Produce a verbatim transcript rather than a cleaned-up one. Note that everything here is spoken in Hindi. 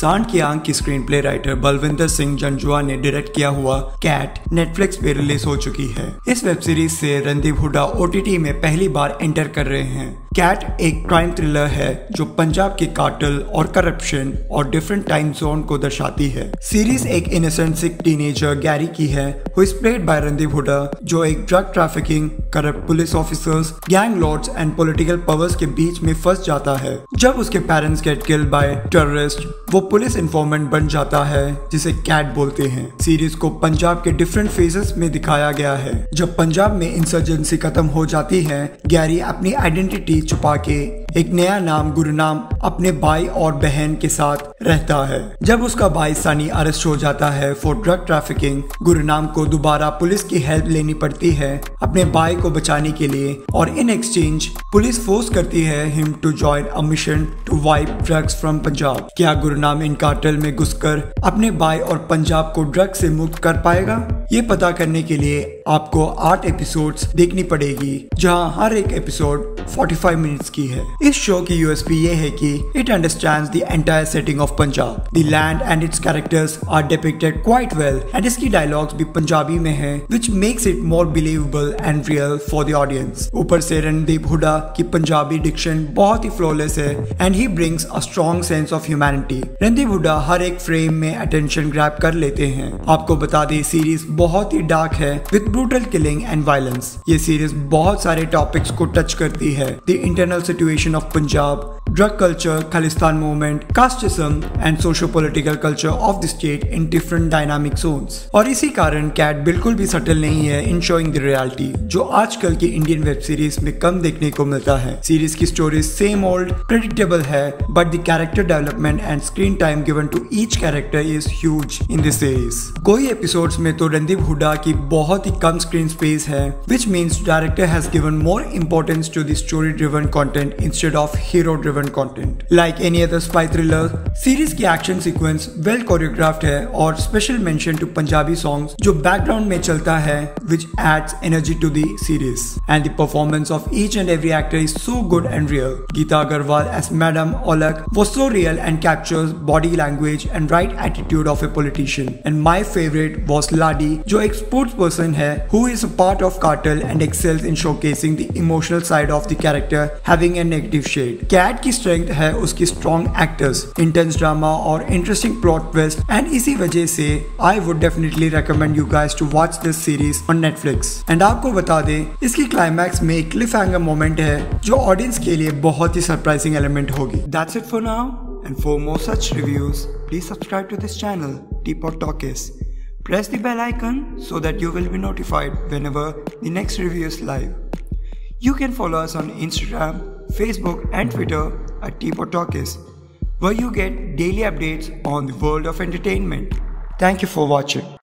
सांड की आंख की screenplay writer Balwinder Singh Janjua ने डायरेक्ट किया हुआ कैट नेटफ्लिक्स पे रिलीज हो चुकी है। इस वेब सीरीज से रणदीप हुड्डा ओटीटी में पहली बार एंटर कर रहे हैं। कैट एक क्राइम थ्रिलर है जो पंजाब के कार्टल और करप्शन और डिफरेंट टाइम जोन को दर्शाती है। सीरीज एक इनोसेंट सिख टीनेजर गैरी की है, who is played by Randeep Hooda, जो एक drug trafficking, corrupt police officers, gang lords and political powers के बीच में फंस जाता है। जब उसके parents get killed by terrorist, वो पुलिस इन्फॉर्मेंट बन जाता है, जिसे कैट बोलते हैं। सीरीज को पंजाब के डिफरेंट फेजेस में दिखाया गया है। जब पंजाब में इंसर्जेंसी खत्म हो जाती है, गैरी अपनी आइडेंटिटी छुपा के एक नया नाम गुरनाम अपने भाई और बहन के साथ रहता है। जब उसका भाई सनी अरेस्ट हो जाता है फॉर ड्रग ट्रैफिकिंग, गुरनाम को दोबारा पुलिस की हेल्प लेनी पड़ती है अपने भाई को बचाने के लिए, और इन एक्सचेंज पुलिस फोर्स करती है him to join a mission to wipe drugs from Punjab. क्या गुरनाम इन कार्टेल में घुसकर अपने भाई और पंजाब को ड्रग से मुक्त कर पाएगा? ये पता करने के लिए आपको आठ एपिसोड्स देखनी पड़ेगी, जहां हर एक एपिसोड पैंतालीस मिनट्स की है। इस शो की यूएसपी ये है कि it understands the entire setting of Punjab. The land and its characters are depicted quite well, and इसकी डायलॉग्स भी पंजाबी में है, which makes it more believable and real for the audience. ऊपर से रणदीप हुड्डा की पंजाबी डिक्शन बहुत ही फ्लॉलेस है, and he brings a strong sense of humanity. Randeep Hooda हर एक फ्रेम में अटेंशन ग्रैब कर लेते हैं। आपको बता दें, सीरीज बहुत ही डार्क है with brutal killing and violence. ये सीरीज बहुत सारे टॉपिक्स को टच करती है। The internal situation of Punjab, drug culture, Khalistan movement, casteism and socio political culture of the state in different dynamic zones. और इसी कारण कैट बिल्कुल भी सटल नहीं है इन शोइंग द रियलिटी, जो आजकल की इंडियन वेब सीरीज में कम देखने को मिलता है। सीरीज की स्टोरी सेम ओल्ड प्रेडिक्टेबल है, but the character development and screen time given to each character is huge in this series. कोई एपिसोड्स में तो रणदीप हुड्डा की बहुत ही कम स्क्रीन स्पेस है, which means director has given more importance to the story-driven content instead of hero-driven content. Like any other spy thriller, series की action sequence well choreographed है, और special mention to Punjabi songs जो background में चलता है, which adds energy to the series. And the performance of each and every actor is so good and real. Geeta Agarwal as Madam Olak was so real and captures body language and right attitude of a politician. And my favorite was Ladi, जो एक sports person है, who is a part of cartel and excels in showcasing the emotional side of the character having a negative shade. Cat की strength है उसकी strong actors, intense drama और interesting plot twist, and इसी वजह से I would definitely recommend you guys to watch this series on Netflix. And आपको बता दें, इसकी climax में एक cliffhanger moment है जो audience के लिए बहुत ही surprising element होगी. That's it for now, and for more such reviews, please subscribe to this channel, Teapot Talkies. Press the bell icon so that you will be notified whenever the next review is live. You can follow us on Instagram, Facebook and Twitter at Teapot Talkies, where you get daily updates on the world of entertainment. Thank you for watching.